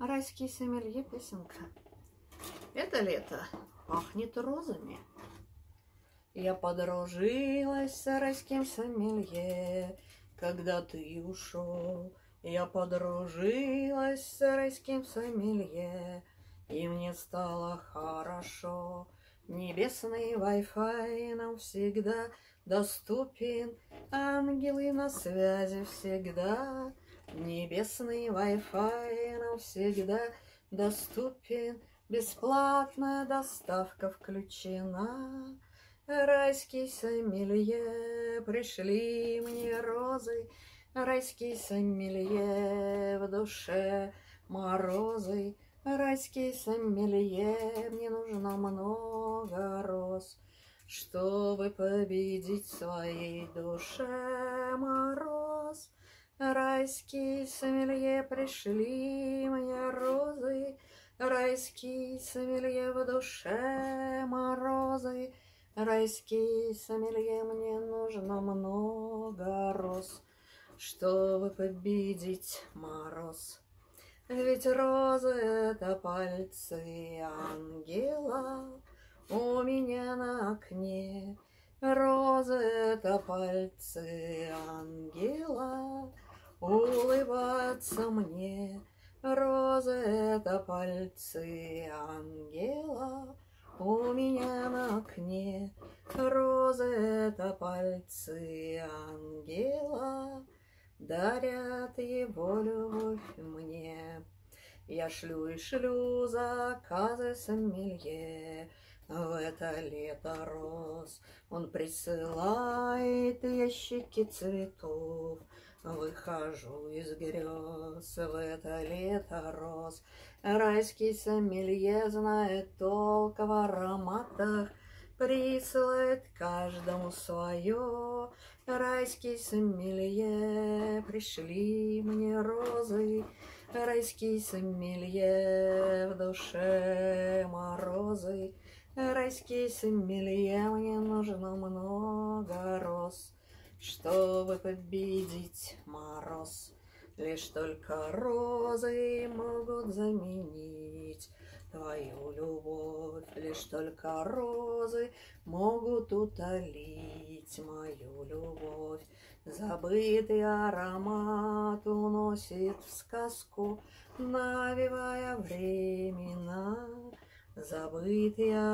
Райский сомелье песенка. Это лето пахнет розами. Я подружилась с райским сомелье, когда ты ушел. Я подружилась с райским сомелье, и мне стало хорошо. Небесный Wi-Fi нам всегда доступен, ангелы на связи всегда. Небесный Wi-Fi нам всегда доступен, бесплатная доставка включена. Райский сомелье, пришли мне розы, райский сомелье, в душе морозы. Райский сомелье, мне нужно много роз, чтобы победить в своей душе мороз. Райский сомелье, пришли мне розы, райский сомелье, в душе морозы. Райский сомелье, мне нужно много роз, чтобы победить мороз. Ведь розы — это пальцы ангела у меня на окне. Розы — это пальцы ангела улыбаются мне. Розы — это пальцы ангела у меня на окне. Розы — это пальцы ангела дарят его любовь мне. Я шлю и шлю заказы сомелье в это лето роз. Он присылает ящики цветов, выхожу из грез в это лето роз. Райский сомелье знает толк в ароматах, присылает каждому свое. Райский сомелье, пришли мне розы, райский сомелье, в душе морозы. Райский сомелье, мне нужно много роз, чтобы победить мороз. Лишь только розы могут заменить твою любовь, лишь только розы могут утолить мою любовь. Забытый аромат уносит в сказку, навевая времена. Забытый